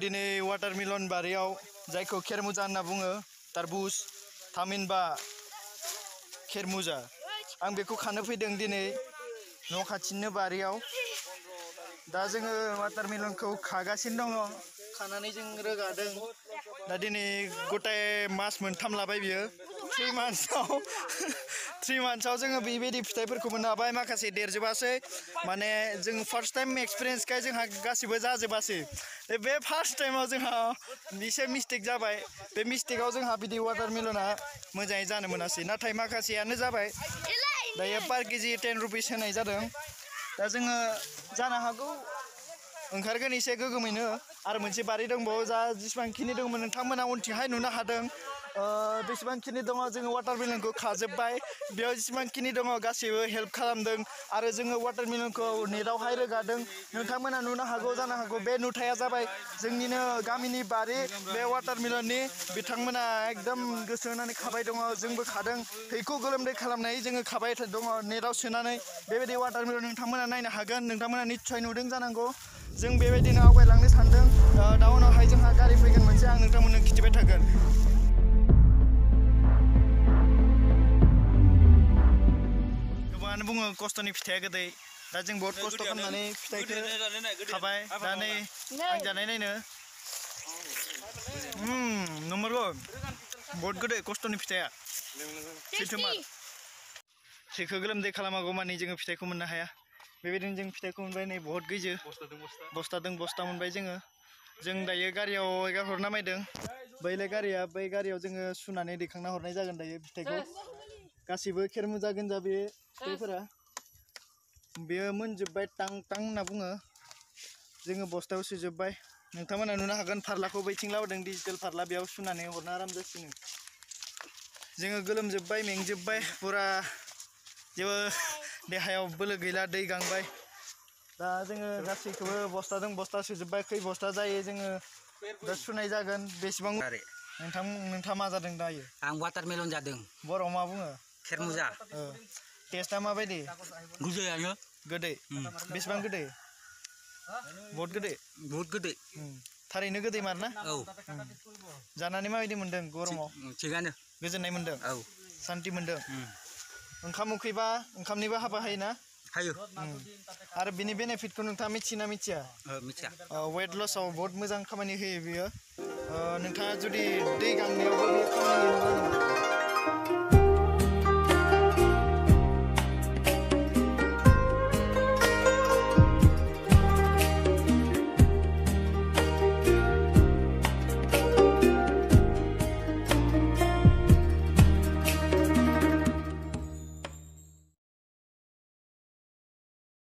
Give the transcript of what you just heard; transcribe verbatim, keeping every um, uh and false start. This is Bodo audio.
दिनै वाटारमेलन बारियाव जायखौ खेरमुजा होनना बुङो तारबुज थामहिनबा खेरमुजा आं बेखौ खानो फैदों दिनै न' खाथिनिनो बारियाव दा जोङो वाटारमेलनखौ खागासिनो दङ खानानै जों रोगादों दा दिनै गटाय मास मोनथाम लाबाय बियो थ्रि मान्थसआव थ्रि मान्थसआव जोङो बेबायदि फिथाइफोरखौ मोननो हाबाय माखासे देरजोबासै माने जों फार्स्ट टाइम एक्सपिरियेन्सखाय जोंहा गासिबो जाजोबासै बे फार्स्ट टाइमाव जोंहा एसे मिस्टेक जाबाय बे मिस्टेकआव जोंहा बिदि वाटारमेलना मोजाङै जानो मोनासै नाथाय माखासेयानो जाबाय दायो पार केजि टेन रुपिस होनाय जादों दा जोङो जानो हागौ ओंखारगोन एसे गोगोमैनो आरो मोनसे बारि दंबावो जा जेसेबांखिनि दंमोन नोंथांमोना उनथिंहाय नुनो हादों बेसेबांखिनि दङ जोङो वाटारमेलनखौ खाजोब्बाय बेयाव जेसेबांखिनि दङ गासैबो हेल्प खालामदों आरो जोङो वाटारमेलनखौ नेटआवहाय रोगादों नोंथांमोना नुनो हागौ जानो हागौ बे नुथाया जाबाय जोंनिनो गामिनि बारि बे वाटारमेलननि बिथांमोना एकदम गोसो होनानै खाबाय दङ जोंबो खादों थैखौ गोलोमदै खालामनाय जोङो खाबाय दङ नेटआव सोनानै बेबायदि वाटारमेलन नोंथांमोना नायनो हागोन नोंथांमोना निस्सय नुदों जानांगौ जों बेबायदिनो आवगायलांनो सानदों दा उनावहाय जोंहा गारि फैगोन मोनसे आं नोंथांमोननो खिथिबाय थागोन गोबाङानो बुङो खस्थ'नि फिथाइया गोदै दा जों बहुत खस्थ' खालामनानै फिथाइखौ खाबाय दा नै आं जानाय नायनो नंमारगौ बहुत गोदै खस्थ'नि फिथाइया सैथोमार थैखौ गोलोमदै खालामागौ मानि जोङो फिथाइखौ मोननो हाया बेबायदिनो जों फिथाइखौ मोनबाय नै बहुत गैजो बस्तादों बस्ता मोनबाय जोङो जों दायो गारियाव एगारहरना नायदों बैलाय गारिया बै गारियाव जोङो सुनानै दैखांना हरनाय जागोन दायो फिथाइखौ गासिबो खेरमुजा गोनजा बे फिथाइफोरा बेयो मोनजोब्बाय टां टां होनना बुङो जोङो बस्तायाव सोजोब्बाय नोंथांमोना नुनो हागोन फारलाखौ बैथिं लाबोदों डिजिटेल फारला बेयाव सुनानै हरनो आराम जासिनो जोङो गोलोमजोब्बाय मेंजोब्बाय फुरा जेबो देहायाव बोलो गैला दै गांबाय दा जोङो गासैखौबो बस्ताजों बस्ता सोजोब्बाय खै बस्ता जायो जोङो दा सुनाय जागोन बेसेबां नोंथां नोंथाङा मा जादों दायो आं वाटारमेलन जादों बर'आव मा बुङो खेरमुजा टेस्टआ माबायदि गोदैयानो गोदै बेसेबां गोदै बहुत गोदै बहुत गोदै थारैनो गोदै मार ना औ जानानै माबायदि मोनदों गरमाव थिगानो गोजोननाय मोनदों औ सान्थि मोनदों ओंखाम उखैबा ओंखामनिबो हाबा हायोना हायो आरो बिनि बेनिफिटखौ नोंथाङा मिथियोना मिथिया मिथिया वेट लसआव बहुत मोजां खामानि होयो बियो नोंथाङा जुदि दै गांनायावबो बे खामानि होयो